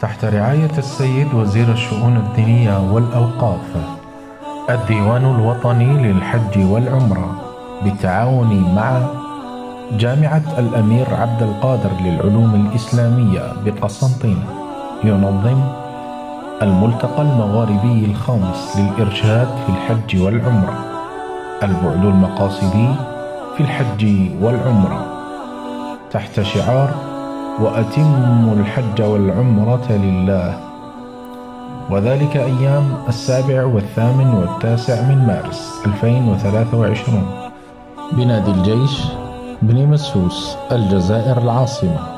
تحت رعاية السيد وزير الشؤون الدينية والأوقاف، الديوان الوطني للحج والعمرة بالتعاون مع جامعة الأمير عبد القادر للعلوم الإسلامية بقسنطينة ينظم الملتقى المغاربي الخامس للإرشاد في الحج والعمرة، البعد المقاصدي في الحج والعمرة، تحت شعار وأتموا الحج والعمرة لله، وذلك أيام 7 و8 و9 من مارس 2023 بنادي الجيش بني مسوس، الجزائر العاصمة.